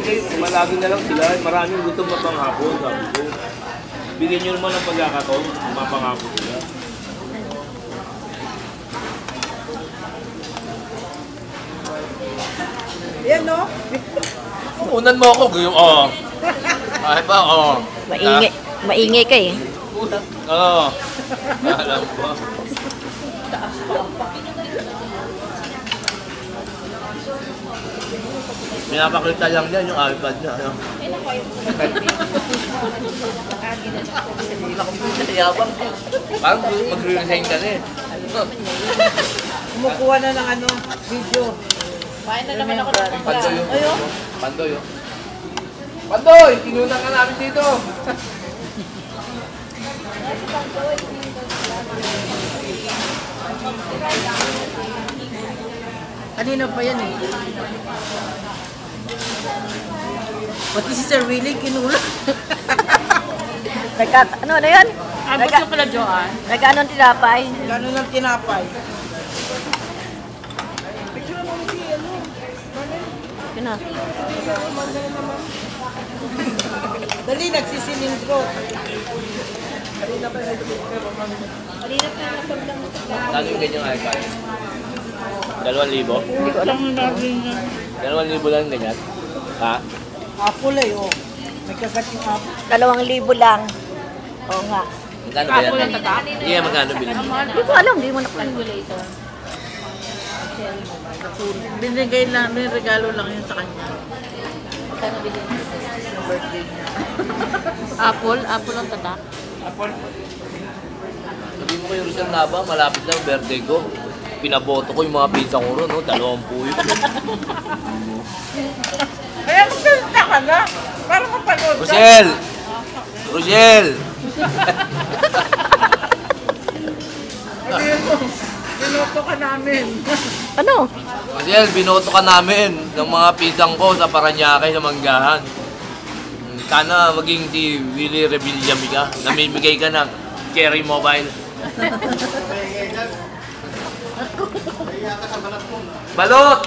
Kasi malagi na lang sila, maraming gusto mapanghapon, sabi ko. Bigyan nyo naman ng pagkakataon, mapanghapon sila. Yan no? Unan mo ako, gayong Ay ba, Maingay ka eh. Oo. Alam ko. Pinapakita lang niya yung iPad niya. Ano? Yabang ko. Parang mag-resign ka na eh. Kumukuha na ng ano, video. Kain na naman ako ng Pandoy yun. Pandoy yun. Pandoy! Tinunang ka namin dito. Kanina pa yan eh. Pati si Sir Willie kinula. Ano na yan? Abot yung pala, Joanne. Nag-anong tinapay? Gano'n lang tinapay. Yun na. Dali, nagsisilindro. Lalo yung ganyang iPad. 2,000? Hindi ko alam. 2,000 lang ganyan. Ha? Apple eh, oh. May kagat yung apple. 2,000 lang. Oo nga. Magkano ba yan? Apple ang tatak? Hindi nga magkano bilhin. Hindi ko alam, hindi mo na Calculator. Binigay namin, regalo lang yun sa kanya. Apple? Apple ang tatak? Sabihin mo kay Rizal Nava, malapit lang ang birthday ko. Pinaboto ko yung mga pizza ko ron, no? 20 yun. Kaya magsalita ka na. Para mapanood ka. Rosel! Rosel! Ano yun mo? Pinoto ka namin. Ano? Rosel, binoto ka namin ng mga pizzang ko sa Paranaque sa Manggahan. Sana maging si Willie Revillami ka. Namimigay ka ng Cherry Mobile. Balot!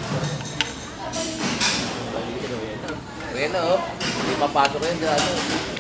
Ayan na oh. Hindi papasok yan dyan.